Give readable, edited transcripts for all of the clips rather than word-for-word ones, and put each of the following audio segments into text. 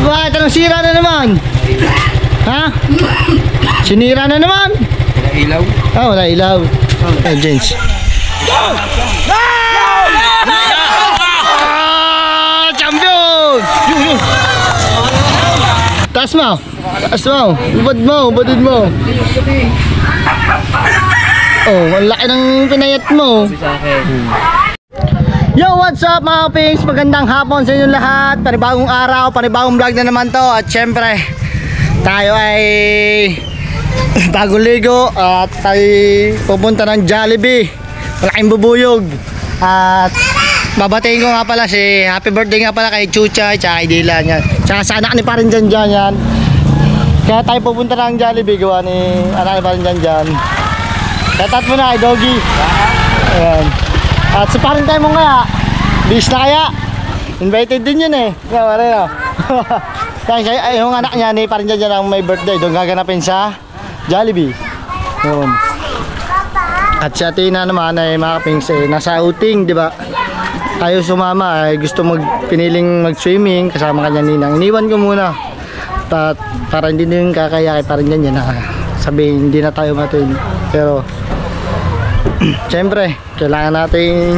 Bakit? Anong sira na naman? Ha? Sinira na naman? Wala ilaw. Ah, wala ilaw. Oh, James. Champion! Yun. Taas mo. Taas mo. Ubad mo. Ubadid mo. Oh, ang laki ng pinayat mo. Yo, what's up mga pings? Magandang hapon sa inyong lahat. Panibagong araw, panibagong vlog na naman to. At syempre, tayo ay bagong ligo at tayo pupunta ng Jollibee. Malaking bubuyog. At babatiin ko nga pala si happy birthday nga pala kay Chucha at kay Dylan yan. Tsaka sa anak ni parin dyan yan. Kaya tayo pupunta ng Jollibee. Gawa ni anak ni parin dyan. Tatat mo na kay Doggy. Ayan. At sa parin tayo mo nga, bis na kaya. Invited din yun eh. Kaya wala yun. Kaya yung anak niya ni parin dyan ang may birthday. Doon gaganapin sa Jollibee. Yun. At si Athena naman ay mga kapings eh, nasa outing, di ba? Ayaw sumama, ay gusto piniling mag-swimming kasama kanya ninang. Iniwan ko muna. Para hindi din kakaya kay parin dyan yan. Sabihin, hindi na tayo matuloy. Pero siyempre, kailangan natin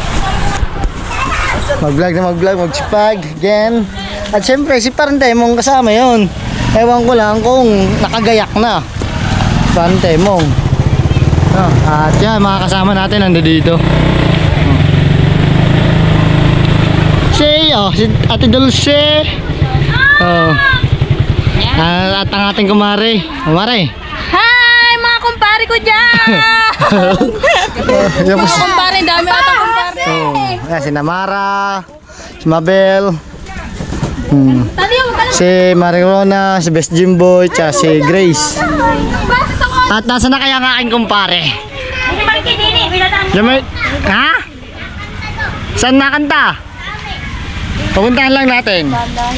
mag-vlog, magsipag again. At siyempre, si Parentay mong kasama yon. Ewan ko lang kung nakagayak na Parentay mong. At yan, mga kasama natin nando dito. Si Ate Dulce. At ang ating kumare. Hi, mga kumpare ko dyan! Mga kumpare, dami ata kumpare. Ayan, si Namara, si Mabel, si Mariona, si Best Jimboy, tsaka si Grace. At nasa na kaya nga aking kumpare? Ha? Saan nakanta? Pupuntahan lang natin.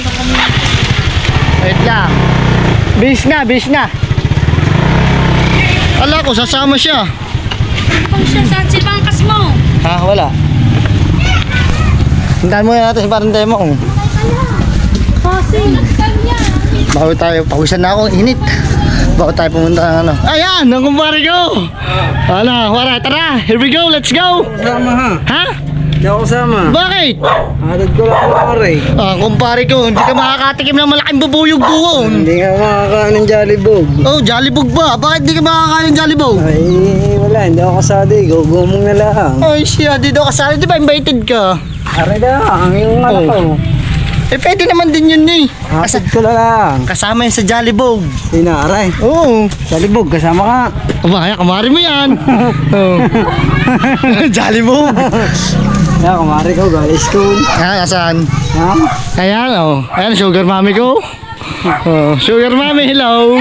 Wait lang. Bis na. Ala ko, sasama siya. Kung siya, saan si Bangkas mo? Ha? Wala. Hintahan muna natin si Parentay mo. Kasi Bago tayo, pawisan na ako, init. Bago tayo pumunta ng ano. Ayan, ang kumpare ko. Wala, tara, here we go, let's go. Sama ha. Ha? Hindi ako sama. Bakit? Hatid ko lang kumpare. Kumpare ko, hindi ka makakatikim ng malaking bubuyog doon. Hindi ka makakain ng Jollibee. Oh, Jollibee ba? Bakit hindi ka makakain ng Jollibee? Ay, wala. Hindi ako kasali. Gugumong na lang. Ay siya, di daw kasali. Di ba invited ka? Aray na, ang iyong anak ko. Eh, pwede naman din yun eh. Hatid ko lang. Kasama yun sa Jollibee. Inaray. Oo. Jollibee, kasama ka. Kaya, kumari mo yan. Jollibee. Yeah, kumari ko, galing school. Saan? Ha? Ayan, ayan, sugar mommy ko. Sugar mommy, hello.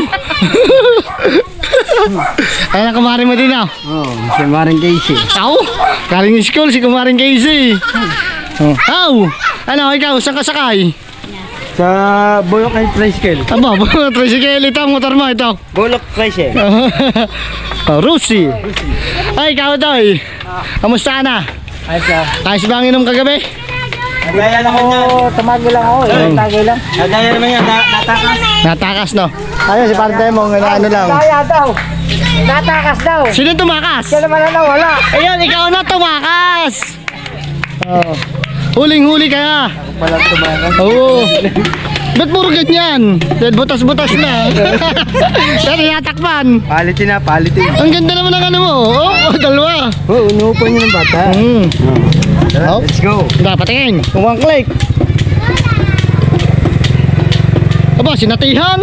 Ayan, kumari mo din Si Maring Casey. Galing school si kumaring Casey. Ano, ikaw, saan ka sakay? Sa Bulok and Tricycle. Aba, tricycle, ito ang motor mo, ito. Bulok Tricycle. Rusi. Ay, ikaw daw eh. Kamusta na? Ayos ka. Ayos ba ang inom kagabi? Nagaya lang ako. Tumago lang ako. Tagay lang. Nagaya naman yan. Natakas. Natakas, no? Ayun, si Parentay mo, ano lang. Nagaya daw. Natakas daw. Sino tumakas? Kaya naman na wala. Ayun, ikaw na tumakas. Huling-huli kaya. Walang tumakas. Oo. Ba't puro ganyan? Dahil butas-butas na. Dahil natakpan. Paliti na, paliti. Ang ganda naman ng ano mo. Dalawa. Unuupan niyo ng bata. Let's go. Patingin. One click. Aba, sinatihan.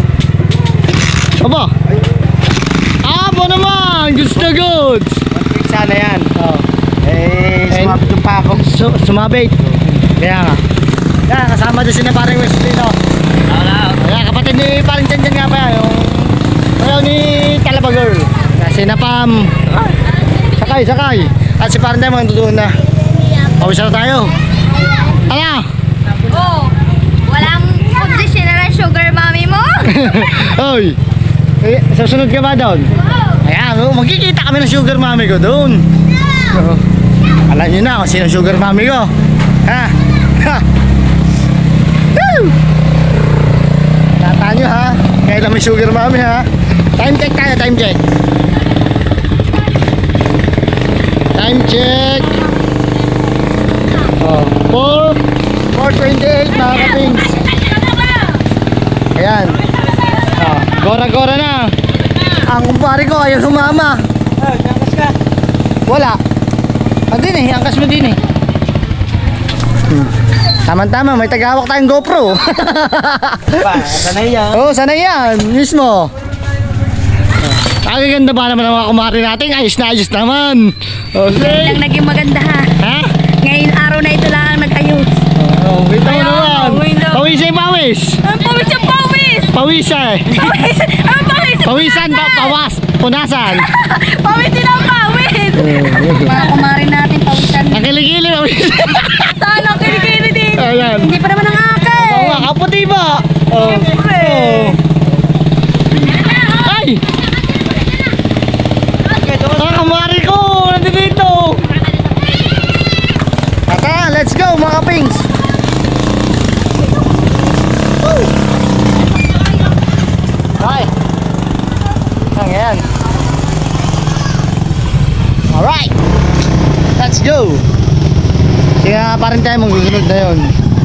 Aba. Aba naman. Goods na goods. Sana yan. Sumabit yung pako. Sumabit. Kaya nga. Yan, kasama doon sila parang Westlino. Kaya kapatid ni parang dyan nga pa yan. Yung ni Talaba Girl. Kasi napam. Sakay. At si parang dyan mga doon na. Pawisa na tayo. Ano? walang condition na lang sugar mommy mo? Oy. Susunod ka ba doon? Ayan, magkikita kami ng sugar mommy ko doon. Alam nyo na kung sino sugar mommy ko. Ha? nyo ha. Kaya lang may sugar mami ha. Time check tayo, time check. Time check. Oh, 4:28 mga kapings. Ayan. Oh, gora-gora na. Ang kumpare ko ayaw sumama. Angkas ka. Wala. Andin eh, angkas mo din eh. Tama-tama, may tagahawak tayong GoPro. Sanay yan. Oo, sanay yan. Mismo. Ang ganda ba naman ang mga kumari natin? Ayos na ayos naman. Okay. Lang naging maganda ha. Ha? Ngayon araw na ito lang ang nag-ayos. Oh, wait mo naman. Pawis eh, pawis. Ang pawis yung pawis! Pawis eh. Pawis! Ang pawis! Pawisan ba? Pawas. Punasan. Pawis din ang pawis! Mga kumari natin pawisan. Ang kilikili, pawis. Saan ang kilikili din? Ayan. Hindi pa naman ang akin. Oo, kaputi ba? Oh. Siyempre. Oh. Ay! Ang kumari ko! Nandito dito! Tata, let's go mga kapings! Woo! Okay. Ang yan. Alright! Let's go! Kaya pa rin tayo magsusunod na yun.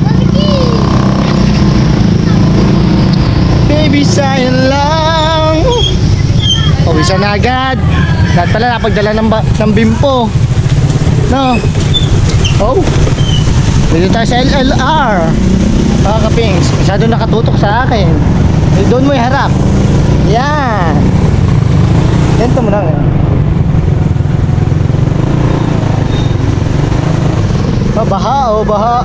Baby, sayang lang. Pawisan na agad. Lahat pala napagdala ng bimpo. No? Oh. Dito tayo sa LLR. Mga kapings, masyado nakatutok sa akin. Doon mo iharap. Yan. Ganito mo lang. Oh, baha, oh, baha.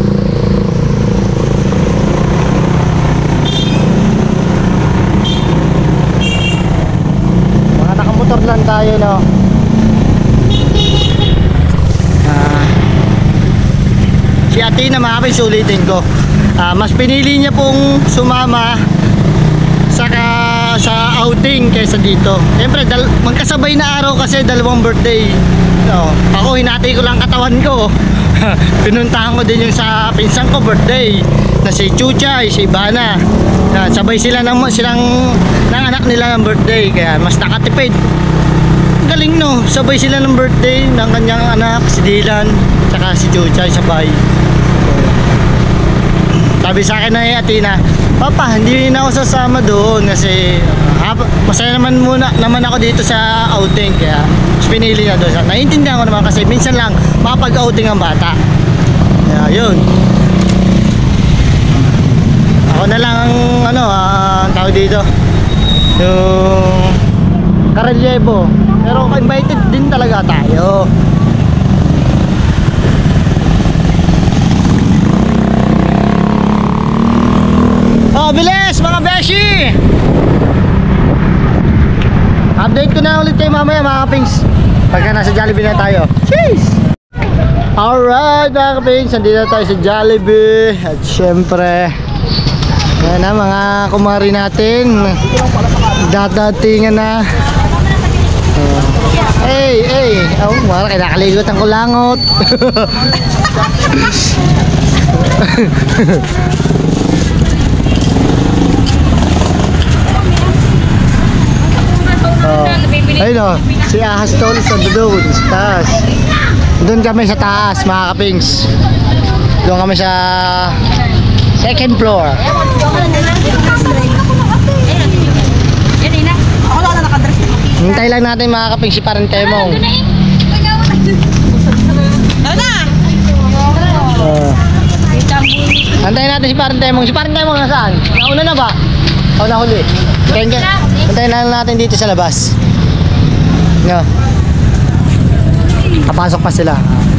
Mga nakamotor lang tayo, no? Si Athena, mga kapis, ulitin ko. Mas pinili niya pong sumama sa outing kaysa dito. Siyempre, magkasabay na araw kasi dalawang birthday. No, ako hinati ko lang katawan ko. Pinuntahan ko din yung sa pinsang ko birthday na si Chuchay, si Ivana. Sabay sila ng anak nila ng birthday, kaya mas nakatipid. Galing no, sabay sila ng birthday ng kanyang anak, si Dylan, tsaka si Chuchay sabay. Sabi sa akin na Athena, Papa, hindi na ako sasama doon kasi masaya naman ako dito sa outing, kaya mas pinili na doon. Naiintindihan ko naman kasi minsan lang makapag-outing ang bata. Kaya yun. Ako na lang ang tawag dito, yung karelyebo. Pero invited din talaga tayo. Oh, bilis mga beshi! Update ko na ulit kayo mamaya mga kapings pagka nasa Jollibee na tayo. Cheers! Alright mga kapings, nandito na tayo sa Jollibee. At syempre, yan na mga kumari natin, dadatingan na. Hey! Oh, mga kinakaligot ang kulangot. Ayun o, si Ahas Tol sa doon, sa taas. Doon kami sa taas mga kapings. Doon kami sa second floor. Hintay lang natin mga kapings si Parang Temong. Antayin natin si Parang Temong. Si Parang Temong nasaan? Nauna na ba? O nahuli? Antayin lang natin dito sa labas. No. Kapasok pa sila.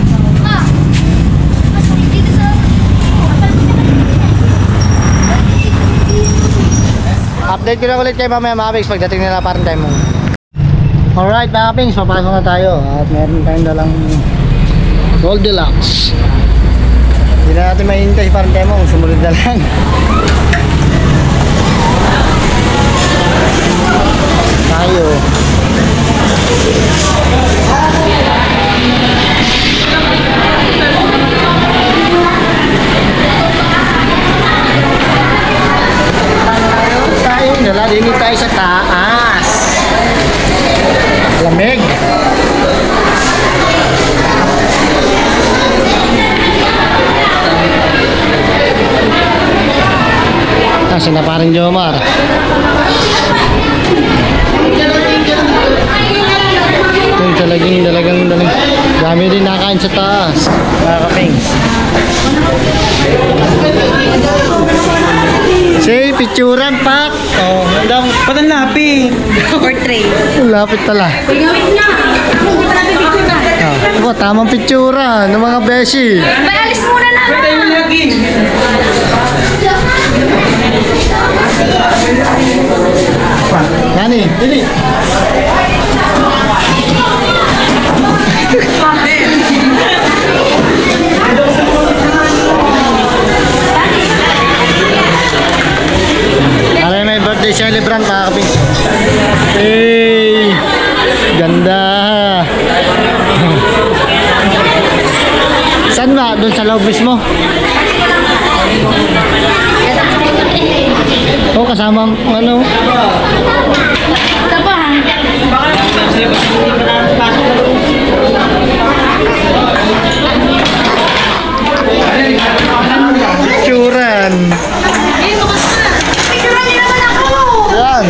Update ko na ulit kayo mamaya mga kapings pagdating nila Parang Temong. Alright mga kapings, papasok na tayo. At meron tayong dalang Goldilocks. Hindi na natin mahihintay Parang Temong, sumunod na lang. Tayo. Tingin tayo sa taas. Lamig. Kasi na parang Jomar. Ito talagang dami din nakain sa taas. Mga kapings. Say, picturan pak. Oh, hanggang Ba't ang lapit? Portrait. lapit pala. Gawin na. Oh, tamang pictura ng mga beshi. Alis muna na. Ba't tayo lagi? Nani, dili. Para may birthday celebrant mga kaping. Hey! Ganda! Saan ba? Doon sa loob mismo? Oh, kasama ang ano? Ito pa. Picturan! Picturean niyo naman ako. Yan!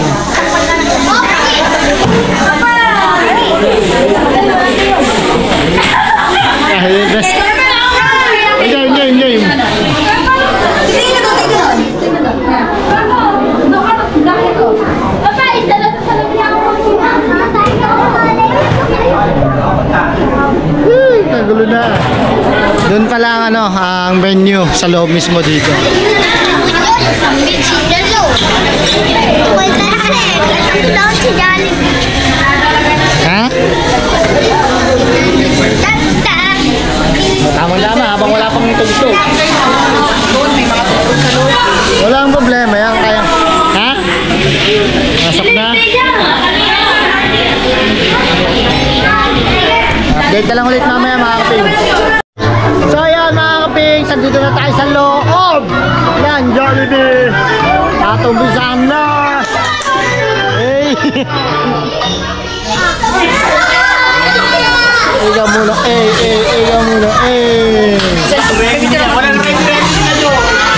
Ay, best. Enjoy. Kagulo na. Doon pala ang ano, ang venue sa loob mismo dito. Ha? Tama-tama habang wala pang tugtog. Wala ang problema yan kaya. Ha? Pasok na. Update na lang ulit mamaya mga kaping. So yan mga kaping, sandito na tayo sa loob. Yan, Jollibee. Tatumbisan na. Hey. Ikaw muna, ikaw muna, Walang ready na nyo.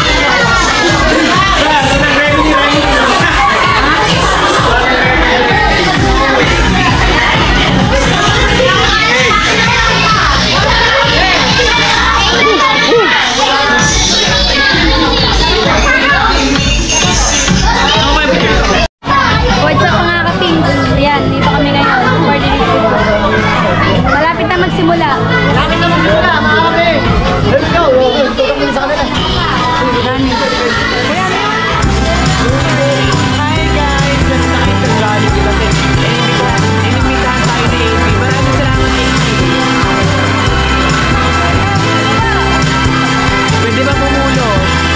What's up mga kaping? Yan, dito kami ngayon. Malapit na magsimula. Malapit na magsimula mga kaping. Let's go. Tulog mo sa kanila. Hi guys! Nandito tayo sa Jollibee kasi inimitahan tayo ni AP. Maraming salamat AP. Pwede ba pumulo?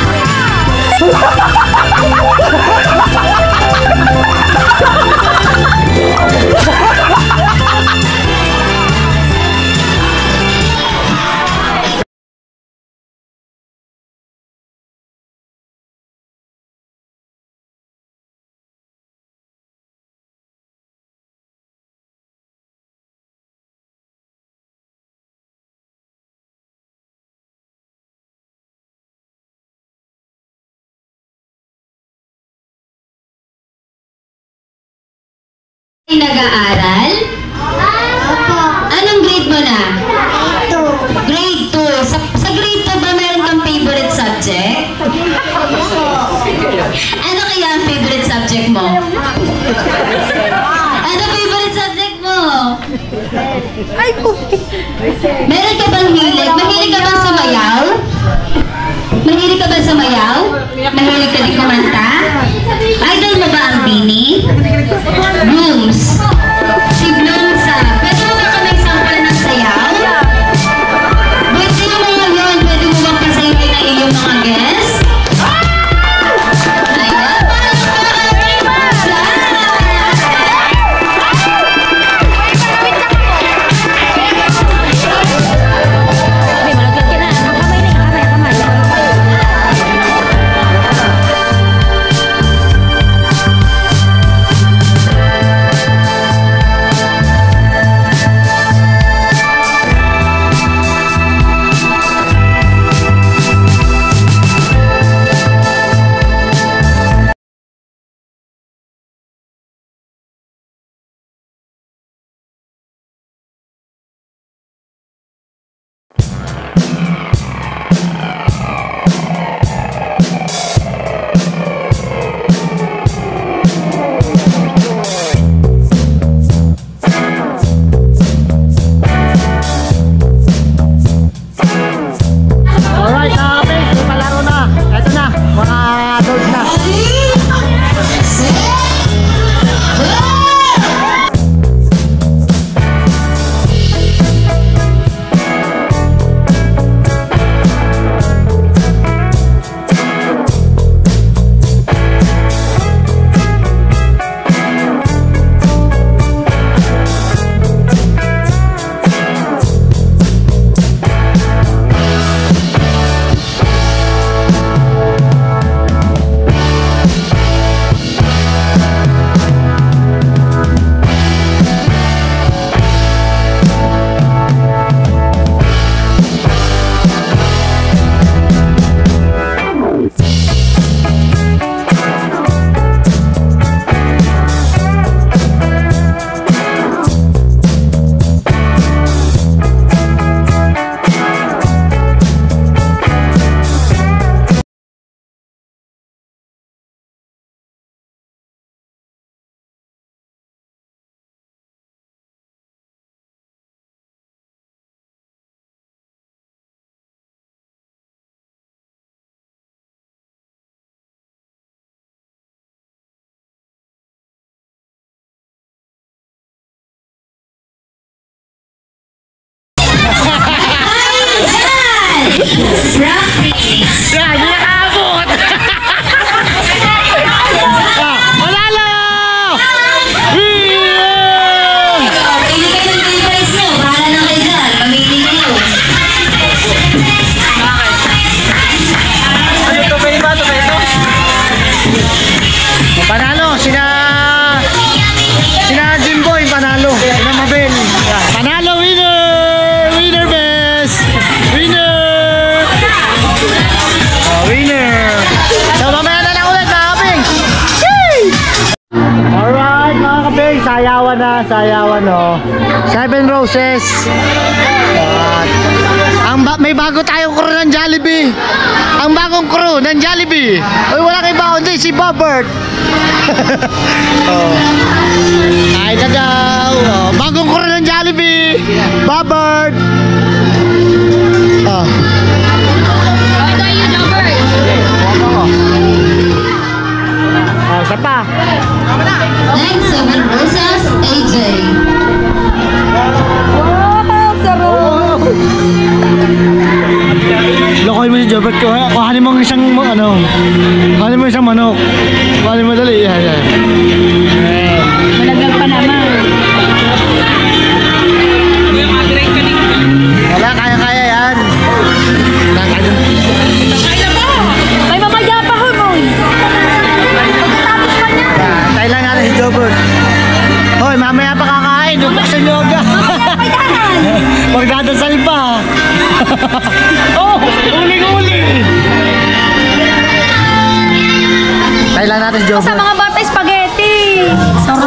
Nag-aaral? Anong grade mo na? Grade 2. Sa grade 2 ba meron kang favorite subject? Ano kaya ang favorite subject mo? Ano favorite subject mo? Meron ka bang hilig? Mahilig ka bang sumayaw? Mahilig ka ba sumayaw? Mahilig ka di kumanta? Idol mo ba ang Bini? Blooms. Si Blooms, pwede mo ba kami sample ng sayaw? Pwede mo mga yun, pwede mo bang pasayin na iyong mga guests? Ayan, Practice. Yan, hindi nakaabot! Manalo! Yeah! Pili kayo ng prize nyo. Bahala na kayo dyan. Mamili kayo. Ano to ba iba? Ito ba ito? Panalo, sina Jimboy, panalo. Sina Mabel. Yan, panalo, winner! Winner, best! Winner! Oh, winner! So, mamaya na lang ulit, mga kaping! Alright, mga kaping, sayawan no. 7 roses. At, may bago tayong crew ng Jollibee. Ang bagong crew ng Jollibee. Uy, wala kay ba kundi si Bobbert. Oh. Ay na daw. Oh, bagong crew ng Jollibee. Bobbert. Oh. Ito yung number. Oh, isa pa. Next, 7 roses, AJ. Lokoy mo si Jobert ko. Kuhanin mo isang ano. Kuhanin mo isang manok. Kuhanin mo dali. Yan, yan. Malaglag pa naman. Wala, kaya-kaya yan. May mamaya pa ho mo. Pagkatapos pa niya. Tayo lang natin si Jobert. Hoy, mamaya pa kakain. Dudok sa yoga. Magdadasal pa. Oh, uling-uling. Tayo lang natin si Sa Jobert. mga bata, spaghetti. Saro.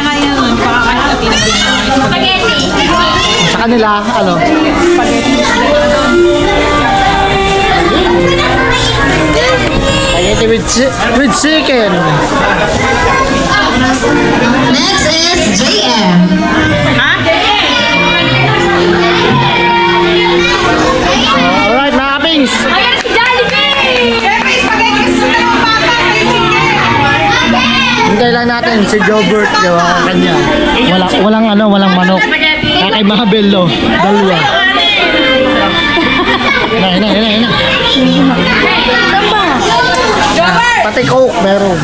Spaghetti. Sa kanila, ano? Spaghetti with chicken. Next is JM. Alright, mga kapings. Ayan si Jollibee. Hintay lang natin si Jobert, di ba? Kanya. Walang manok. Kay mga bello. Dalawa. Ina. Pati Coke, meron.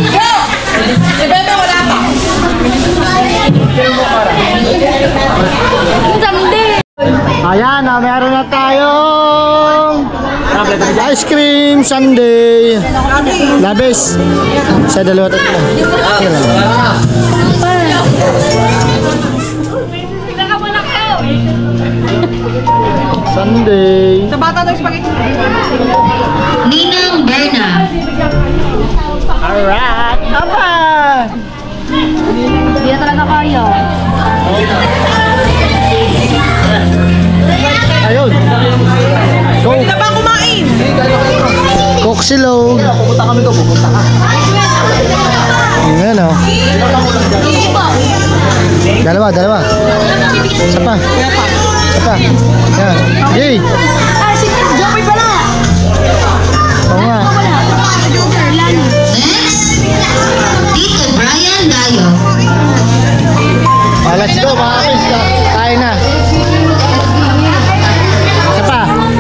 Someday. Ayan, meron na tayong ice cream sundae. Labis. Sa dalawa tatlo. Sunday. Ninang Berna. Alright. Aba! Hindi na talaga kaya. Ayun. Coke. Hindi na ba kumain? Coke silog. Pupunta kami to. Pupunta ka. Ayan o. Dalawa. Isa pa. Yan. Yay. Ah, si Joey pala. Oo nga. Next, Tito Brian Dayo. Let's go mga kapis. Kain na. Isa pa.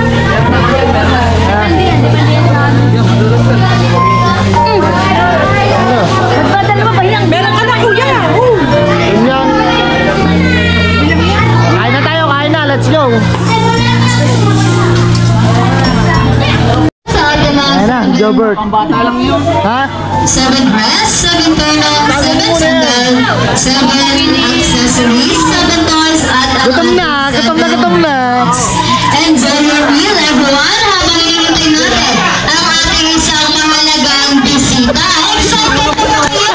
Ano? Magdadala mo ba yan? Meron ka na kuya! Yun yan. Kain na tayo. Let's go. Sa Adamang Ayan na, Jobert. Ha? 7 breasts, 7 turnout, 7 sandal, 7 accessories, 7 toys, at Gutom na. enjoy your meal, everyone, habang hinihintay natin ang ating isang mahalagang bisita. Excited na ba kayo?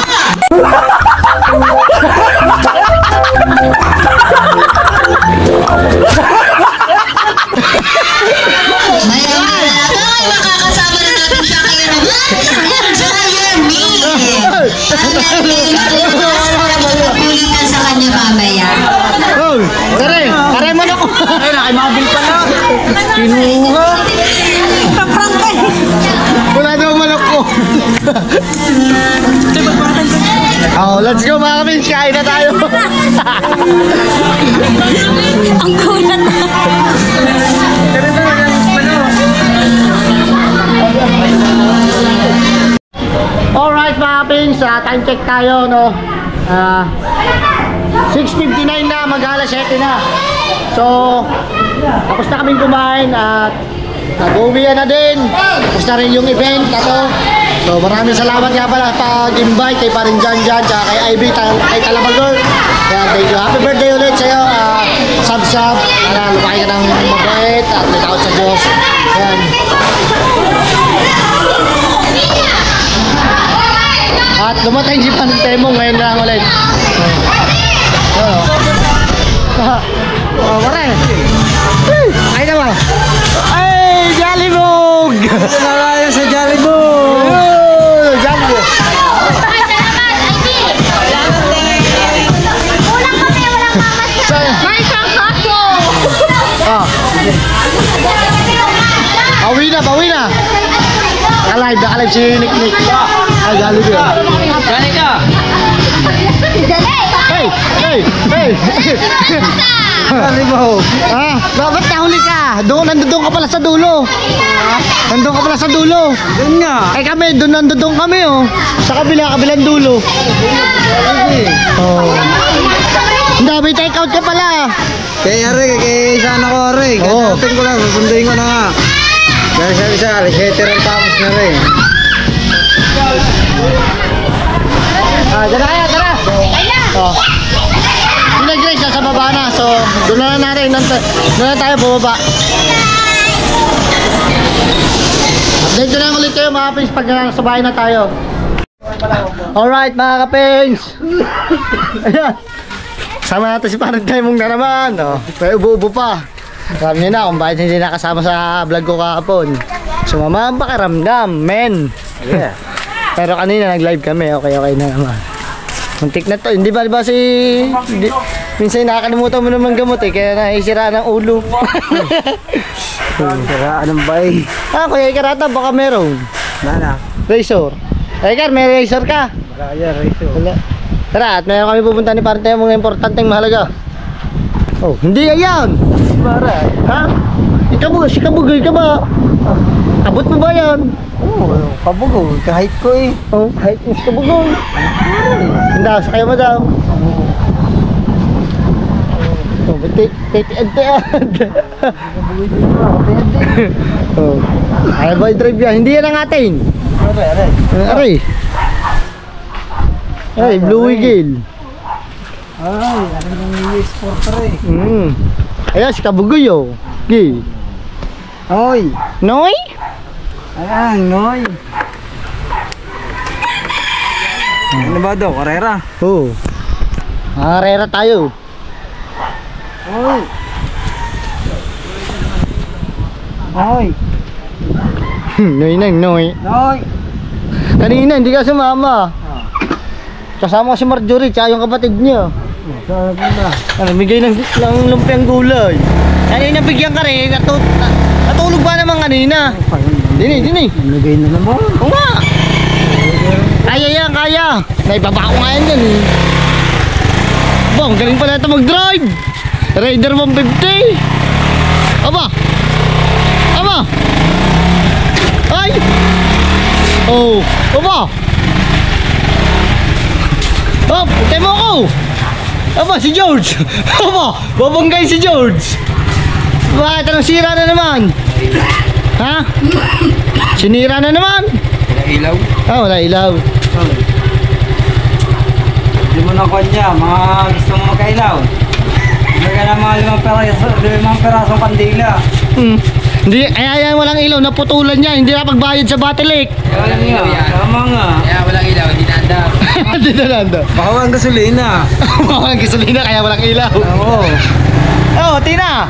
Maya-maya na ito ay makakasama na natin siya kayo naman. Enjoy your meal! Ang naging tumas para magpapulitan sa kanya mamaya. Oh, tare mo na ko. Ay, nakimabil pala. Kinuha. Wala daw manok ko. Oh, let's go mga kapins. Kain na tayo. Ang kunat na. mga pins, time check tayo, no? 6:59 na, mag-alas 7 na. So, tapos na kaming kumain at nag-uwian na din. Tapos na rin yung event, ano? So, maraming salamat nga pala pag-invite kay Parin Jan, tsaka kay Ivy, kay Talabagor. Kaya thank you. Happy birthday ulit sa'yo. Sab-sab. Lumaki ka ng mabait at may takot sa Diyos. Ayan. At dumating si Pantemo ngayon lang ulit. Pare. Ay naman. Ay, Jollibog! Ito na tayo sa Jollibog! Jollibog! May isang kaso! Bawi na! Nakalive si Nick. Ay, Jollibog. Galing ka! Hey! Jollibog! Bakit nahuli ka? Nandun ka pala sa dulo. Nandun ka pala sa dulo. Doon nga. Ay kami, nandun kami oh. Sa kabilang dulo. Oh. Hindi, may take out ka pala. Kaya kay sana ko rin. Oo. Kaya ko lang, susunduin ko na nga. Kaya sabi sa alis, heteran tapos na rin. Dyan na kaya, tara. Oh. Yung Grace, nasa baba na. So, doon na natin. Doon na tayo bumaba. Update ko lang ulit kayo mga kapins pag nasa bahay na tayo. Alright mga kapins. Ayan. Sama natin si Parang Taimong na naman. Oh. May ubo-ubo pa. Alam niyo na kung bakit hindi nakasama sa vlog ko kahapon. Sumama ang pakiramdam, men. Yeah. Pero kanina nag-live kami, okay na naman. Muntik na to, hindi ba si... minsan nakakalimutan mo naman gamot eh, kaya naisira ng ulo. Siraan ng bay. Kuya Ikarata, baka meron. Nana. Razor. Ikar, may razor ka? Kaya, Rito. Wala. Tara, at meron kami pupunta ni Parang Taimong mga importanteng mahalaga. Oh, hindi yan! Para. Ha? Si Kabugay ka ba? Abot mo ba yan? Oo, kabugo. Kahit ko eh. Oh, kahit si Kabugay. Hindi, sakay mo daw. Oh, titi-ad-tiad. Oh. Ay, boy, drive yan. Hindi yan ang atin. Aray. Ay, Blue Eagle. Ay, ano yung e-sporter eh. Ayan, si Kabugoy oh. Gi. Oy. Noy? Ayan, Noy. Ano ba daw? Karera? Oo. Karera tayo. Oy. Oy. Noy nang Noy. Noy. Kanina hindi ka sumama. Kasama ko si Marjorie tsaka yung kapatid niya. Saan na? Bigay ng lumpiang gulay. Kanina bigyan ka rin. Natulog ba naman kanina? Dini. Nagay na naman. Oo nga. Kaya yan, kaya. Naibaba ko nga yan dyan eh. Bong, galing pala ito mag-drive. Raider 150. Aba. Ay. Oh. Aba. Oh, putay mo ako. Aba, si George. Aba, babanggay si George. Bakit? Anong sira na naman? Ha? Sinira na naman? Wala ilaw? Wala ilaw. Hindi mo na kanya, mga gusto mo magkailaw. Hindi ka na mga 5 perasong kandila. Hindi, kaya yan walang ilaw, naputulan niya, hindi na pagbayad sa Batilik. Walang ilaw yan. Tama nga. Kaya walang ilaw, hindi naanda. Hindi na nanda. Baka walang gasolina. Walang gasolina, kaya walang ilaw. Oo. Oh, Tina.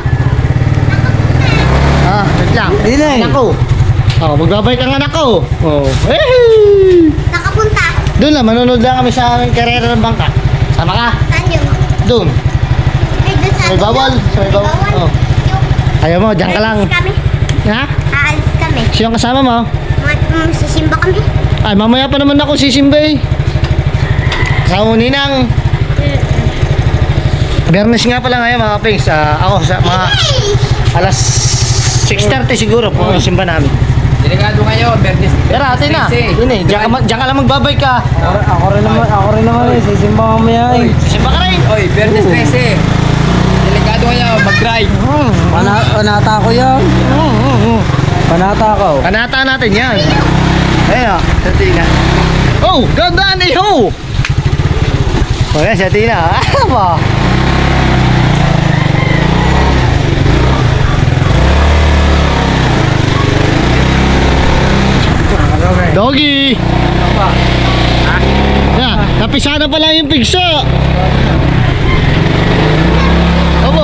Wait lang. Di na eh. Anak ko. Magbabay kang anak ko. Hey! Nakapunta. Doon lang, manonood lang kami sa aming karera ng bangka. Sama ka? Saan yun? Doon. Ay, doon sa May bawal. May bawal. Oh. Ayaw mo, dyan ka lang. Aalis kami. Ha? Aalis kami. Sino kasama mo? Sisimba kami. Ay, mamaya pa naman ako sisimba eh. Sa uninang. Bernes nga pala ngayon mga pings. Ako sa mga alas 6:30 siguro po simba namin. Delikado ngayon, Bernis. Tara, atin na. Yun eh, diyan ka lang magbabay ka. Ako rin naman eh. Sisimba mamaya eh. Simba ka rin. Oy, Bernis 13. Delikado ngayon, mag-drive. Panata ko yan. Panata ko. Panata natin yan. Ayun o, sa Tina. Oh, ganda ni ho! O yan, sa Tina. Ano ba? Doggy! Yan, napisa na pala yung pigso. Opo.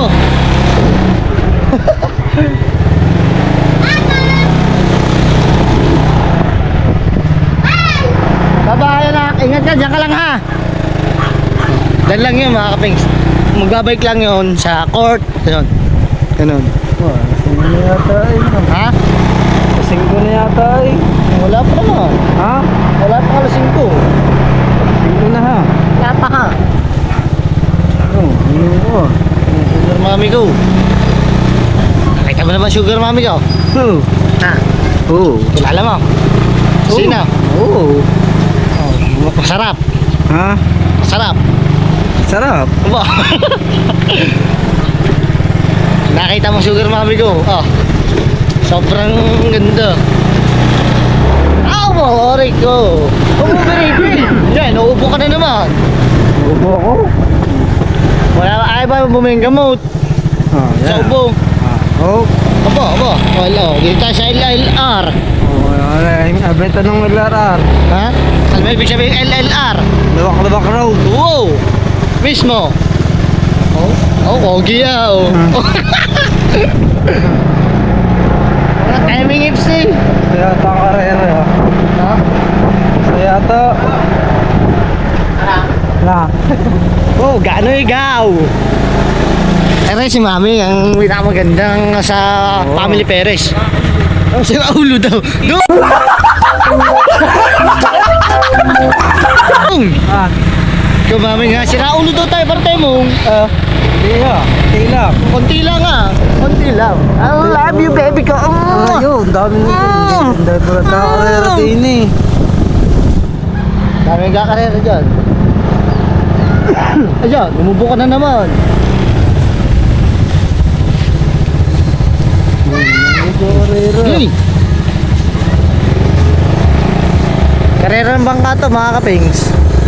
Babae na, ingat ka, dyan ka lang ha. Dan lang yun mga kapings. Magbabike lang yun sa court. Ganun. Ganun. Lasing ko na yata eh. Ha? Lasing ko na yata eh. Wala pa naman. Ha? Wala pa kalasing ko. Lasing ko na ha. Wala pa ha. Ano ko? Sugar mami ko. Nakita mo naman sugar mami ko. Ha? Oo. Kilala mo? Sino? Oo. Masarap. Ha? Masarap. Sarap. Aba. Nakita mo sugar mami ko. Oh. Sobrang ganda. Aw, oray ko. Baby. Yan, nauubo ka na naman. Ubo ako. Wala ay ba buming gamot Ah, sa yan. ubo. Oh. Aba. Wala. Dito tayo sa LLR. Wala yung abenta ng LRR. Ha? Ano ba ibig sabihin LLR? Lawak road. Wow! Mismo. Kogi ah. Mga timing FC. Kaya ata ang karera ya. Ha? Kaya ata. Na. Oh, gaano ikaw? Pero si Mami, ang pinakamagandang sa Family Perez. Oh, sira ulo daw. No! Ah. Ikaw Mami nga, sira ulo daw tayo parte mo. Hindi ha. Tilak. Konti lang ah. Konti lang. I love you baby ko. Ayun, dami pa rin karera din eh. Dami kakarera dyan. Ayan, umubo ka na naman. Hey! Karera ng bangka to mga kapings.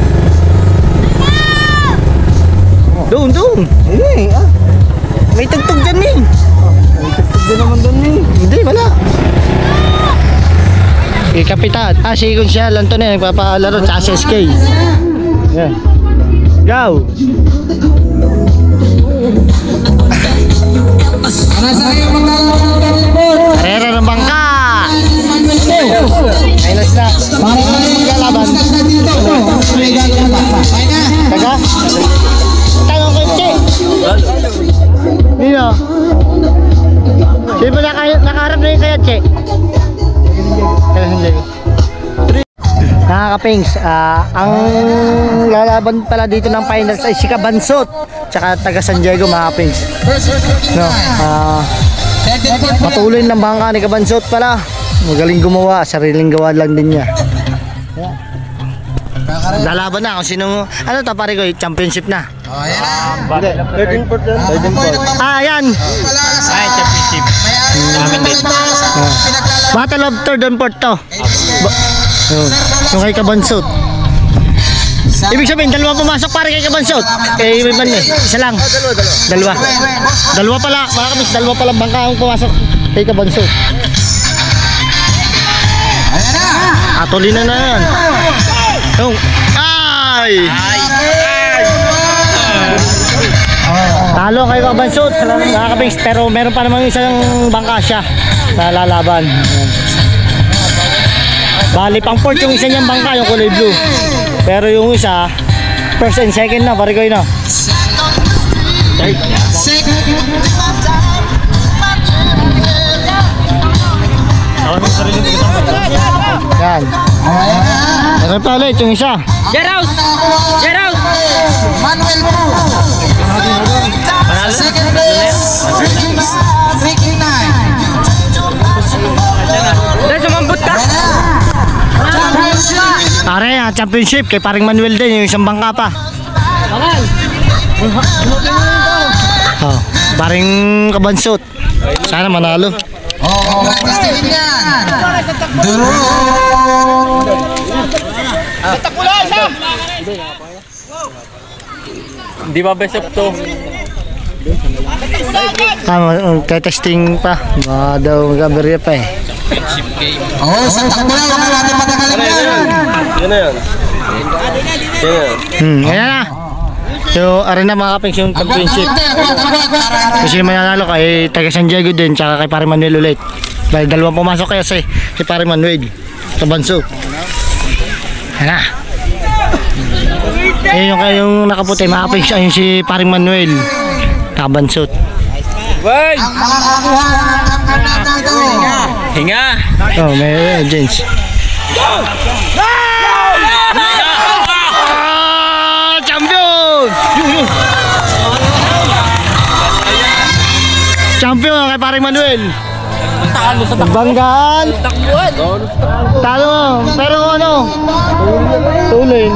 Doon. Eh, May tugtog dyan eh. may tagtag din naman doon eh. Hindi, wala. Okay, kapitan. Si Gonzalo Antonio nagpapalaro sa SSK. Yeah. Go! Karera ng bangka! Ayos na. Maglalaban. Taga? Tanong ko, Che. Nino? Sino ba nakaharap na yun kaya, Che? Nakaka-pings, ang lalaban pala dito ng finals ay si Cabansot tsaka taga San Diego mga kapings. No, patuloy ng bangka ni Cabansot pala. Magaling gumawa, sariling gawa lang din niya. Lalaban na kung sino, ano to pare ko, championship na. Oh, yan na. 13 port yan. Yan. Ay, championship. Namin din. Battle of Third and Port to. Yung kay Cabansot. Ibig sabihin, dalawa pumasok pare kay Cabansot. Kay Iban eh. Isa lang. Dalawa. Dalawa pala. Mga kamis, dalawa pala bangka ang pumasok kay Cabansot. Atuloy na yan. Yung, ay! Talo kay Cabansot. Mga kapings, pero meron pa namang isang bangka siya na lalaban. Bali pang port yung isa niyang bangka, yung kulay blue. Pero yung isa, first and second na, pare ko yun na. Yan. Meron pa ulit yung isa. Get out! Get out! Manuel Cruz. Second base, Ricky Nine. Dahil sumamba Pare, championship kay paring Manuel din, yung isang bangka pa. Oh, paring Kabansot. Sana manalo. Oh, practice din yan. Duro. Hindi ba best of to? Testing pa. Baka daw mag-aberya pa eh. Oh, sa takbo lang. Wala natin patagalin yan. Ayan na. So, arin na mga kapings yung championship. Kasi mananalo kay taga San Diego din, tsaka kay Pare Manuel ulit. Dahil dalawang pumasok kaya si Pare Manuel sa Banso. Ayan na. Ayun yung nakaputi, mga kapings, ayun si Pare Manuel. Nakabansot. Wait! Ang makakakuha ng campeonato ito. Hinga! Oh, may James. Champion! Champion kay Pare Manuel. Banggaan. Talo, pero ano? Tulin.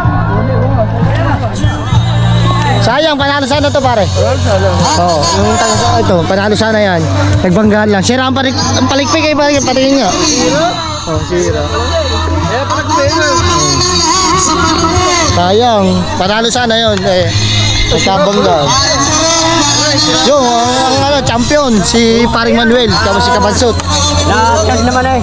Sayang, panalo sana to pare. Oo, yung taga ito, panalo sana yan. Nagbanggaan lang. Sira ang palikpik kay pare, patingin nga. Oh, sira. Sayang, panalo sana yun. Nagkabanggaan. Yung, ang champion, si Paring Manuel, tapos si Kabansot. Lakas naman eh.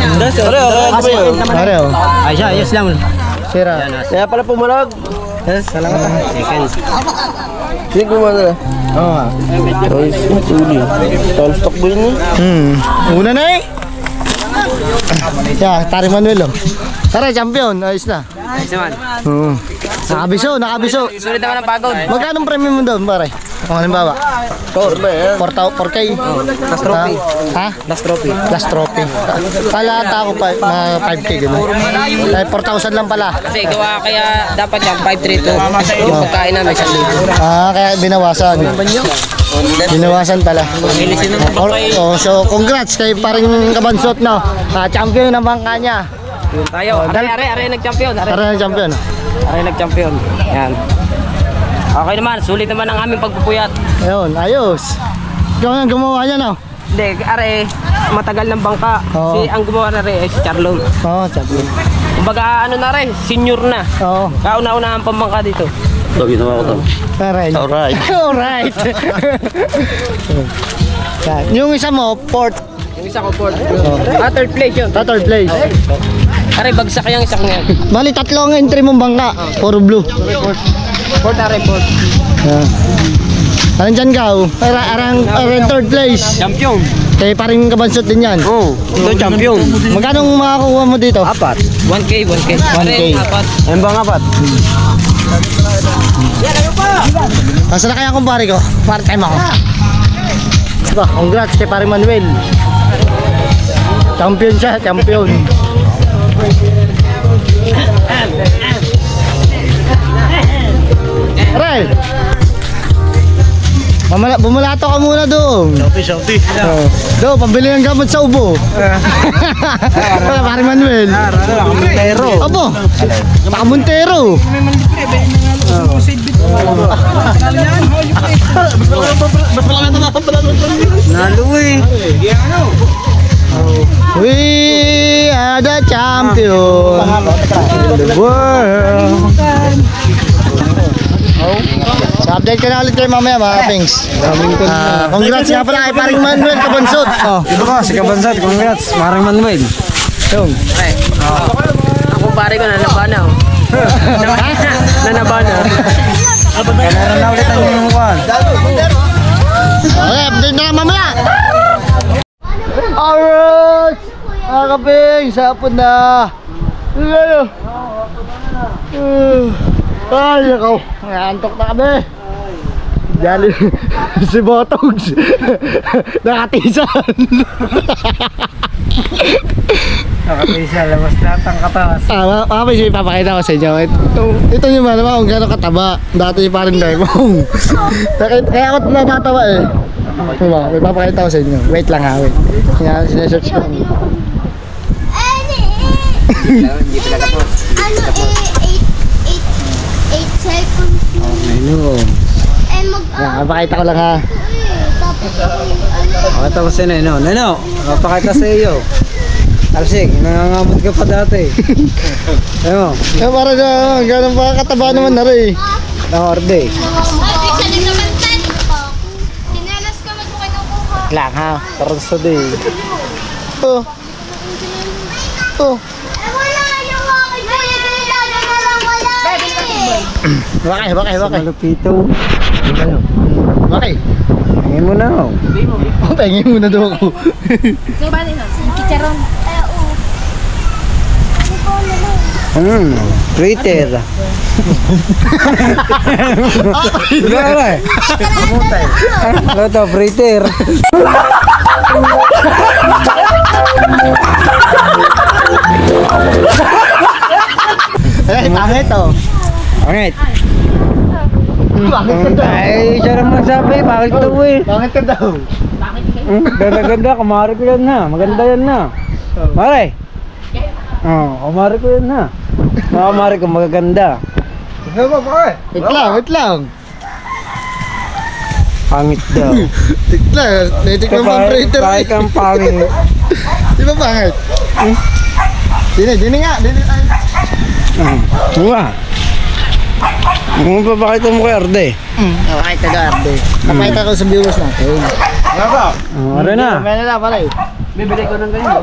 Pare, oh. Ay siya, yes lang. Sira. Kaya pala pumarag. Yes, salamat. Seconds. Hindi ko mana. Oo nga. Uli. Tall stock ba yun? Una na eh. Yeah, Paring Manuel oh. Tara, champion. Ayos na. Ayos naman. Nakabiso, nakabiso. Sulit naman ang pagod. Magkano premium mo doon, pare? Kung halimbawa? 4K. Last trophy. Ha? Last trophy. Last trophy. Kala ata ako pa, mga 5K gano'n. Ay, 4,000 lang pala. Kasi gawa kaya dapat yan 532. Yung pagkain namin sa libo. Kaya binawasan. Binawasan pala. Ilisin naman ba kayo? So, congrats kay Paring Kabansot, no? Champion ng bangka niya. Yun tayo. Are nag-champion. Tara ng champion. Are nag-champion. Yan. Okay naman, sulit naman ang aming pagpupuyat. Ayun, ayos. Ikaw ang gumawa niya, no? Hindi, are, matagal ng bangka. Oo. Si ang gumawa na rin, si Charlon. Oo, champion. Kumbaga, ano na rin, senior na. Oo. Kauna-una ang pambangka dito. Ginawa ko to. Alright. Alright. Yung isa mo, port. Yung isa ko, fourth. Third place yun. Third place. Are, bagsak yung isang yan. Bali, tatlo ang entry mong bangka. Puro blue. Fourth, are, fourth. Anong dyan ka? Arang third place. Champion. Kaya paring Kabansot din yan. Oo, ito champion. Magkano makakuha mo dito? 1K. 1K. Apat. Ayun ba nga pat? Nasaan na kaya akong pare ko? Part-time ako. Diba, congrats kay paring Manuel. Champion siya, champion. Aray! Bumulato ka muna doon. Shopee. Do, pambili ng gamot sa ubo. Wala, paring Manuel. Pero. Abo, Montero. Nalo eh. We are the champion in the world. So update ka na ulit kayo mamaya mga kapings. Congrats nga pala kay paring Manuel Kabansot. Dito ka, si Kabansat. Congrats. Marang Manuel. Yung. Ako pare ko, nanabana. Nanabana. Kailangan na ulit ang yung kwan. Okay, update na lang mamaya. Alright! Mga kapings, hapon na. Ay, ako. Antok na kami. Jali. Si Botogs. Nakatisan. Nakapisa, labas lahat ang kataas. Kapis, ipapakita ko sa inyo. Ito yung malaman kung gano'ng kataba. Dati parang Daimong. Kaya ako natatawa eh. Diba, ipapakita ko sa inyo. Wait lang ha, wait. Sinesearch ko. Hindi pa natapos. Ano eh, 8 seconds. I know. Eh, Pakita ko lang ha. tapos ano. Okay, tapos yun eh, no? Nano, mapakita sa iyo. Alsik, nangangamot ka pa dati. Ayun, Para na, ganun pa kataba naman na rin. nakorde. Sinelas ka mo kinukuha. Lang ha. Tarso din. Oh. Oh. Wala yung wakay. Lalo na lang wala eh. Bakay. Malupito. Bakay. Tingin mo na. Oh. Pahingin muna daw ako. Chicharon. Crater. Diba ka eh? Ano to, crater? Ay, pangit oh. Pangit. Pangit ka daw. Ay, siya naman sabi, bakit to eh? Pangit ka daw. Ganda, kumari ko yan na. Maganda yan na. Mare. Kumari ko yan na. Kumari ko magaganda. Wait lang. Pangit daw. Wait lang. Natik ng vibrator. Bakit kang pangit? Di ba pangit? Dini nga. Diba? Kung papakita mo kay Arde. Okay, taga-arde. Napakita ko sa viewers natin. Mare na. Meron na pala eh. Bibili ko ng ganyan.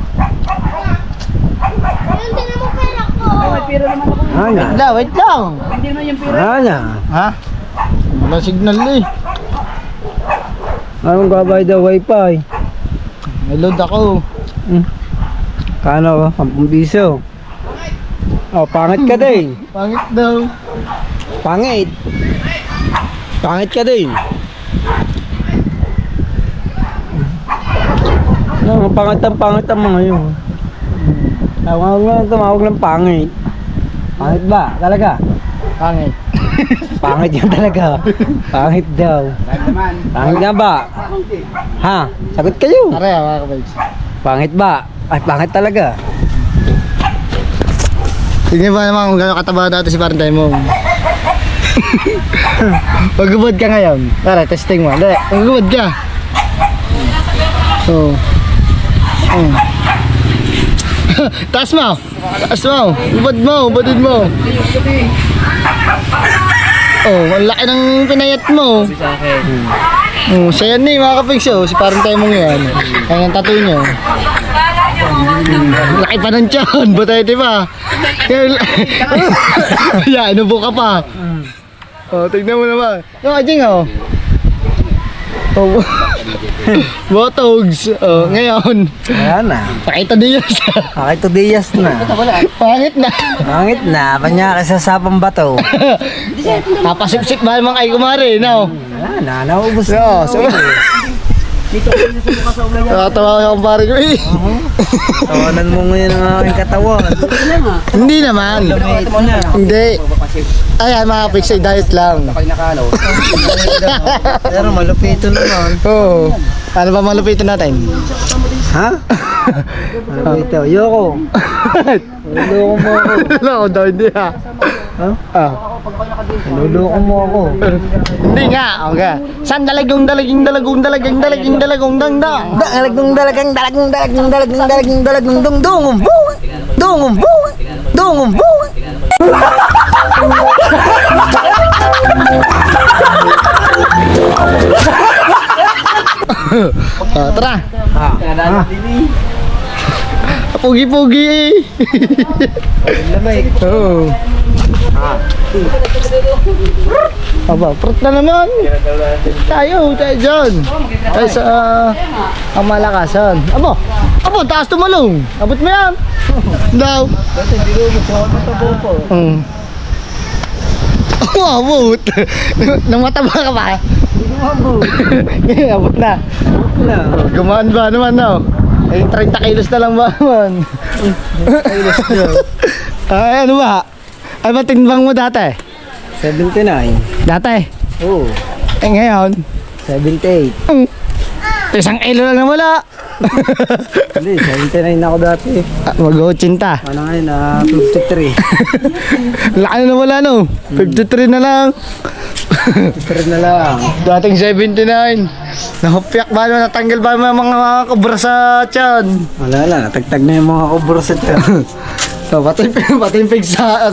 Ayun din mo pera ko. Ana. Wait lang. Hindi naman yung pira. Ana. Ha? Wala signal eh. Anong gabay daw wifi? May load ako. Kano? 10 piso. Oh, pangit ka din. Pangit daw. Pangit. Pangit ka din. No, pangit ang mga yun. Tumawag ng pangit. Pangit ba? Talaga? Pangit. Pangit yan talaga. Pangit daw. Pangit nga ba? Ha? Sagot kayo. Pare, mga kabags. Pangit ba? Ay, pangit talaga. Tingnan ba naman kung gano'ng kataba natin si Parentay mo? Pagubod ka ngayon. Tara, testing mo. Dali, pagubod ka. Oh. Taas mo. Ubod mo. Oh, ang laki ng pinayat mo. Oh, siya yan eh, mga kapigs. Oh, si Parentay mo ngayon. Kaya ang tattoo niyo. Laki pa ng tiyan. Batay, di ba? Yeah, inubo ka pa. Oh, tignan mo naman. No, Ajing, oh. Oh. Botogs. Oh, ngayon. Ayan na. Pakita din yan siya. Okay, to Diaz na. Pangit na. Pangit na. Panya ka sa sapang bato. Napasipsip ba naman kay kumari, no? Ayan na. Naubos So, Tawa ka kumpare ko eh. Tawanan mo ngayon ang aking katawan. Hindi naman. Lumit na. Hindi. Ayan mga pics, ay diet lang. Pero malupito naman. Oo. Ano ba malupitin natin? Ha? Malupito. Yoko. Nuloko mo ako. Wala ko daw, hindi ha. Ha? Ah. Nuloko mo ako. Hindi nga, okay. San dalagong dalagang dang dalagang Dungum buwan. Tara. Pugi-pugi eh. Lamig. Oo. Aba, fruit na naman. Tayo dyan. Tayo sa kamalakasan. Abo, taas tumalong. Abot mo yan. Daw. Abot. Nang mataba ka ba? Abot na. Gumaan ba naman no? Ay, 30 kilos na lang ba naman? Kilos daw. Ay, ano ba? Ano ba timbang mo dati? 79. Dati? Oo. Eh ngayon? 78. Isang elo lang na wala. Hindi, 79 ako dati. Mag-80. Ano ngayon, 53. Laki na wala no. 53 na lang. 53 na lang. Dating 79. Nahupyak ba na natanggal ba yung mga kubra sa tiyan? Wala na, natagtag na yung mga kuburset ka. So, pati yung pigsa.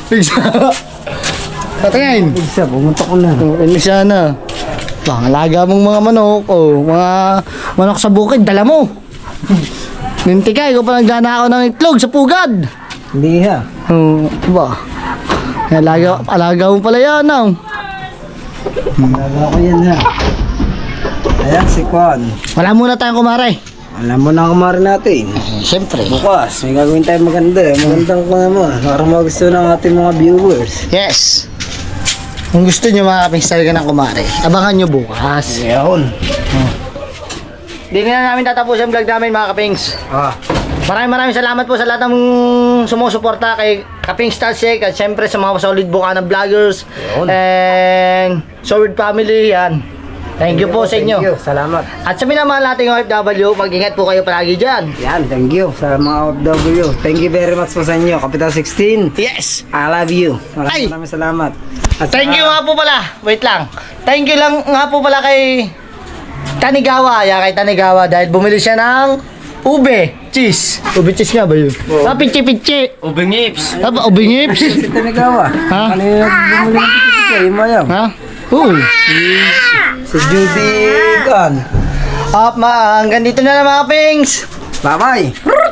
Patingin. Isa, pumunta ko na. Ano siya na? Pangalaga mong mga manok o mga manok sa bukid, dala mo. Nintikay, ko pa naggana ako ng itlog sa pugad. Hindi ha. Ba? Alaga mo pala yan, no? Nagawa ko yan ha. Ayan, si Kwan. Wala muna tayong kumare. Alam mo na kumari natin. Siyempre. Bukas, may gagawin tayo maganda. Magandang kung mo. Para magusto ng ating mga viewers. Yes. Kung gusto nyo mga kapings talaga ng kumare, abangan nyo bukas. Yun. Hindi na namin tatapos ang vlog namin mga kapings. Maraming salamat po sa lahat ng sumusuporta kay Kaping Starsek at syempre sa mga solid buka ng vloggers. Yun. And Solid Family yan. Thank you po sa inyo. Thank you, salamat. At sa minamahal nating OFW, mag-ingat po kayo palagi dyan. Yan, thank you sa mga OFW. Thank you very much po sa inyo, Kapitan 16. Yes! I love you. Ay! Maraming salamat. At Thank you nga po pala. Wait lang. Thank you lang nga po pala kay Tanigawa. Kay Tanigawa dahil bumili siya ng ube cheese. Ube cheese nga ba yun? Pichi-pichi. Ube ngips. Ube ngips. si Tanigawa. Ha? Ano yung bumuli ng pipiti? Yung mayam. Ha? Oo. Si Judy Gun. Hanggang dito na lang mga pings. Bye-bye.